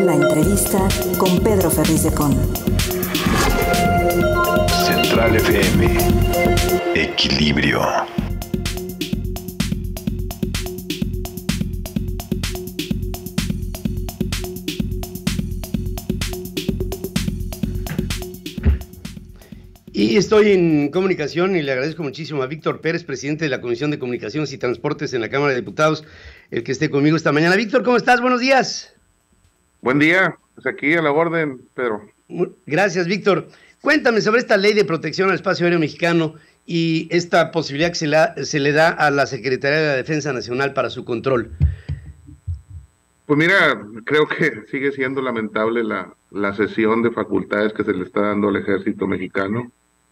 La entrevista con Pedro Ferriz de Con. Central FM. Equilibrio. Y estoy en comunicación y le agradezco muchísimo a Víctor Pérez, presidente de la Comisión de Comunicaciones y Transportes en la Cámara de Diputados, el que esté conmigo esta mañana. Víctor, ¿cómo estás? Buenos días. Buen día, pues aquí a la orden, Pedro. Gracias, Víctor. Cuéntame sobre esta ley de protección al espacio aéreo mexicano y esta posibilidad que se le da a la Secretaría de la Defensa Nacional para su control. Pues mira, creo que sigue siendo lamentable la cesión de facultades que se le está dando al ejército mexicano.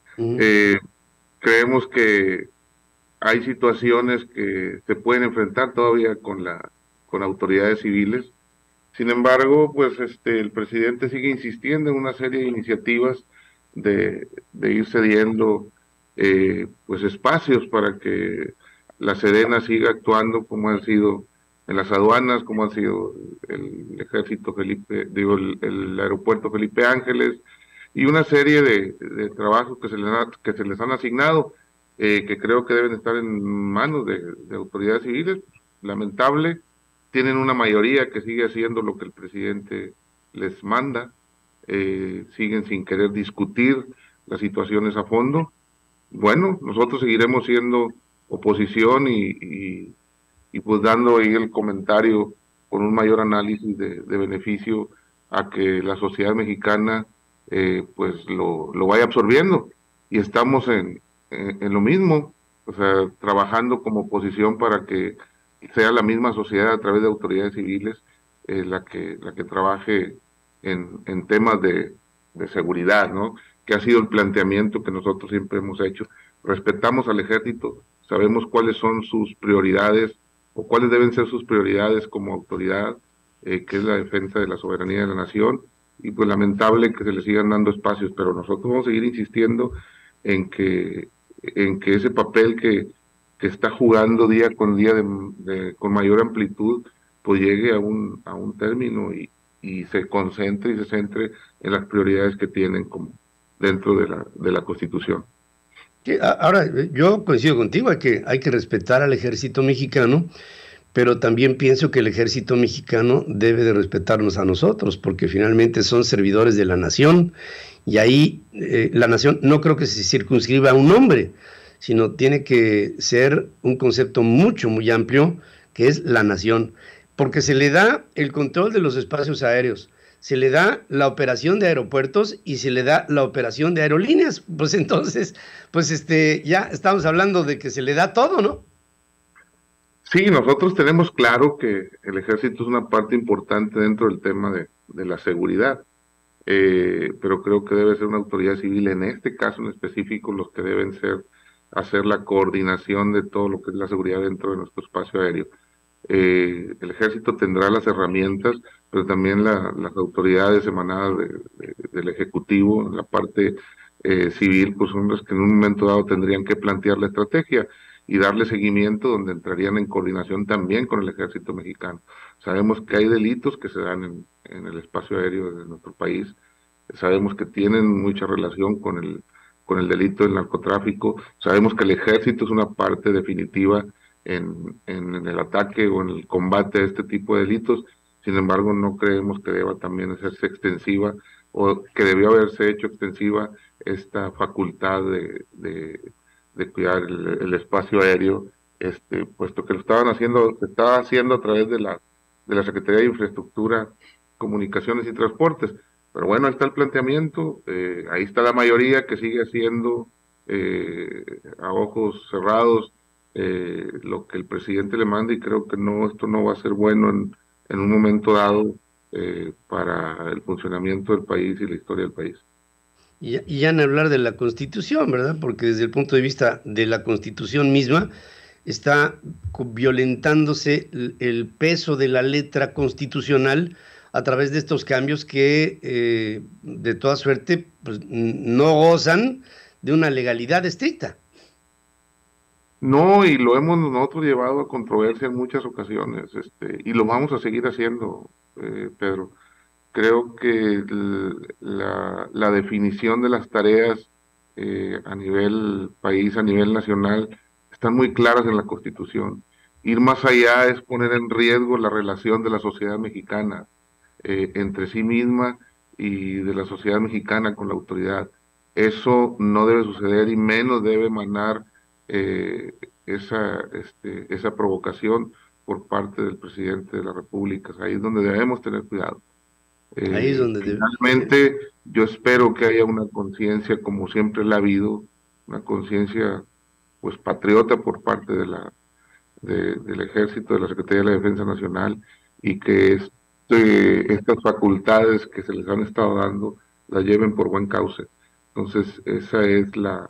Creemos que hay situaciones que se pueden enfrentar todavía con autoridades civiles. Sin embargo, pues el presidente sigue insistiendo en una serie de iniciativas de ir cediendo pues espacios para que la Sedena siga actuando como han sido en las aduanas, como han sido el ejército el aeropuerto Felipe Ángeles, y una serie de trabajos que se les han asignado, que creo que deben estar en manos de autoridades civiles. Lamentable, tienen una mayoría que sigue haciendo lo que el presidente les manda, siguen sin querer discutir las situaciones a fondo. Bueno, nosotros seguiremos siendo oposición y pues dando ahí el comentario con un mayor análisis de beneficio a que la sociedad mexicana pues lo vaya absorbiendo, y estamos en lo mismo, o sea, trabajando como oposición para que sea la misma sociedad a través de autoridades civiles la que trabaje en temas de seguridad, ¿no? Que ha sido el planteamiento que nosotros siempre hemos hecho. Respetamos al ejército, sabemos cuáles son sus prioridades o cuáles deben ser sus prioridades como autoridad, que es la defensa de la soberanía de la nación, y pues lamentable que se le sigan dando espacios, pero nosotros vamos a seguir insistiendo en que ese papel que está jugando día con día con mayor amplitud, pues llegue a un término y se concentre y se centre en las prioridades que tienen como dentro de la Constitución. Ahora, yo coincido contigo, hay que respetar al ejército mexicano, pero también pienso que el ejército mexicano debe de respetarnos a nosotros, porque finalmente son servidores de la nación, y ahí la nación no creo que se circunscriba a un nombre, sino tiene que ser un concepto muy amplio, que es la nación, porque se le da el control de los espacios aéreos, se le da la operación de aeropuertos y se le da la operación de aerolíneas. Pues entonces, pues ya estamos hablando de que se le da todo, ¿no? Sí, nosotros tenemos claro que el ejército es una parte importante dentro del tema de la seguridad, pero creo que debe ser una autoridad civil, en este caso en específico, los que deben hacer la coordinación de todo lo que es la seguridad dentro de nuestro espacio aéreo. El ejército tendrá las herramientas, pero también las autoridades emanadas del Ejecutivo, en la parte civil, pues son las que en un momento dado tendrían que plantear la estrategia y darle seguimiento, donde entrarían en coordinación también con el ejército mexicano. Sabemos que hay delitos que se dan en el espacio aéreo de nuestro país, sabemos que tienen mucha relación con el delito del narcotráfico, sabemos que el ejército es una parte definitiva en el ataque o en el combate a este tipo de delitos. Sin embargo, no creemos que deba también hacerse extensiva, o que debió haberse hecho extensiva esta facultad de cuidar el espacio aéreo, puesto que se estaba haciendo a través de la Secretaría de Infraestructura, Comunicaciones y Transportes. Pero bueno, ahí está el planteamiento, ahí está la mayoría que sigue haciendo a ojos cerrados lo que el presidente le manda, y creo que esto no va a ser bueno en un momento dado para el funcionamiento del país y la historia del país. Y ya en hablar de la Constitución, ¿verdad? Porque desde el punto de vista de la Constitución misma, está violentándose el peso de la letra constitucional a través de estos cambios que de toda suerte pues, no gozan de una legalidad estricta. No, y lo hemos nosotros llevado a controversia en muchas ocasiones, y lo vamos a seguir haciendo, Pedro. Creo que la definición de las tareas a nivel país, a nivel nacional, están muy claras en la Constitución. Ir más allá es poner en riesgo la relación de la sociedad mexicana entre sí misma y de la sociedad mexicana con la autoridad. Eso no debe suceder y menos debe emanar esa provocación por parte del presidente de la República. Ahí es donde debemos tener cuidado. Ahí es donde finalmente yo espero que haya una conciencia, como siempre la ha habido, una conciencia pues patriota por parte del Ejército, de la Secretaría de la Defensa Nacional, y que estas facultades que se les han estado dando las lleven por buen cauce. Entonces esa es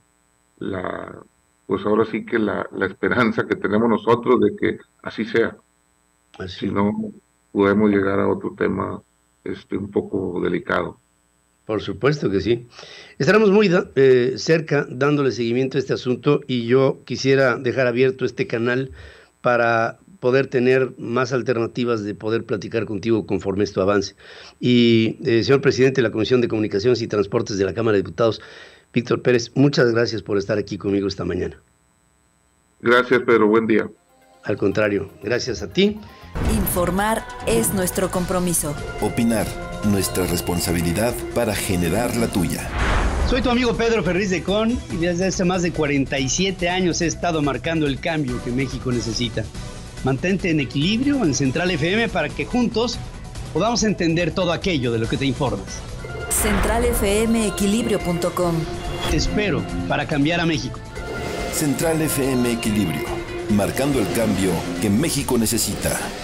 pues ahora sí que la esperanza que tenemos nosotros de que así sea. Si no, podemos llegar a otro tema un poco delicado. Por supuesto que sí. Estaremos muy cerca dándole seguimiento a este asunto, y yo quisiera dejar abierto este canal para poder tener más alternativas de poder platicar contigo conforme esto avance. Y señor presidente de la Comisión de Comunicaciones y Transportes de la Cámara de Diputados, Víctor Pérez, muchas gracias por estar aquí conmigo esta mañana. Gracias, Pedro. Buen día. Al contrario, gracias a ti. Informar es nuestro compromiso. Opinar, nuestra responsabilidad para generar la tuya. Soy tu amigo Pedro Ferriz de Con, y desde hace más de 47 años he estado marcando el cambio que México necesita. Mantente en equilibrio en Central FM para que juntos podamos entender todo aquello de lo que te informas. CentralFMequilibrio.com. Te espero para cambiar a México. Central FM Equilibrio, marcando el cambio que México necesita.